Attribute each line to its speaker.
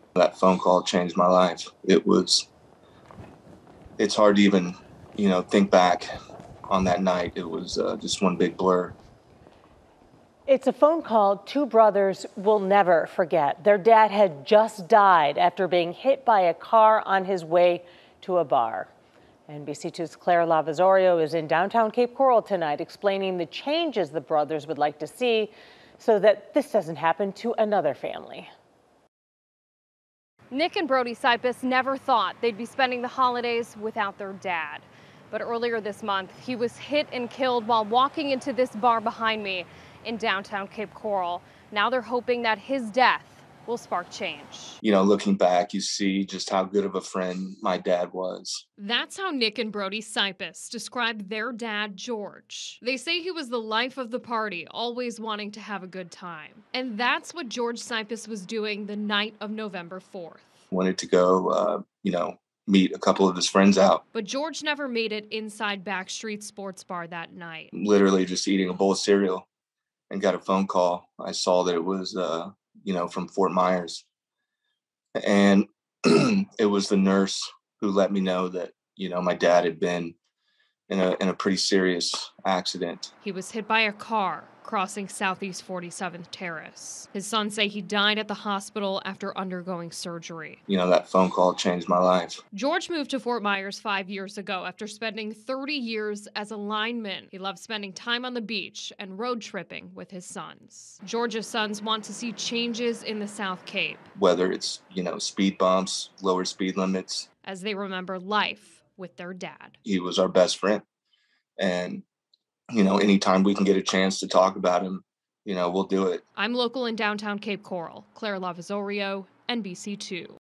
Speaker 1: That phone call changed my life. It's hard to even, think back on that night. It was just one big blur.
Speaker 2: It's a phone call two brothers will never forget. Their dad had just died after being hit by a car on his way to a bar. NBC2's Claire Lavazorio is in downtown Cape Coral tonight explaining the changes the brothers would like to see so that this doesn't happen to another family.
Speaker 3: Nick and Brody Sipus never thought they'd be spending the holidays without their dad. But earlier this month, he was hit and killed while walking into this bar behind me in downtown Cape Coral. Now they're hoping that his death will spark change.
Speaker 1: Looking back, you see just how good of a friend my dad was.
Speaker 4: That's how Nick and Brody Sipus described their dad, George. They say he was the life of the party, always wanting to have a good time. And that's what George Sipus was doing the night of November 4th.
Speaker 1: Wanted to go, meet a couple of his friends out.
Speaker 4: But George never made it inside Backstreet Sports Bar that night.
Speaker 1: Literally just eating a bowl of cereal and got a phone call. I saw that it was, from Fort Myers. And it was the nurse who let me know that, my dad had been in a pretty serious accident.
Speaker 4: He was hit by a car crossing Southeast 47th Terrace. His sons say he died at the hospital after undergoing surgery.
Speaker 1: That phone call changed my life.
Speaker 4: George moved to Fort Myers 5 years ago after spending 30 years as a lineman. He loved spending time on the beach and road tripping with his sons. George's sons want to see changes in the South Cape.
Speaker 1: Whether it's, speed bumps, lower speed limits.
Speaker 4: As they remember life with their dad.
Speaker 1: He was our best friend. And anytime we can get a chance to talk about him, we'll do it.
Speaker 4: I'm local in downtown Cape Coral. Claire Lavazorio, NBC2.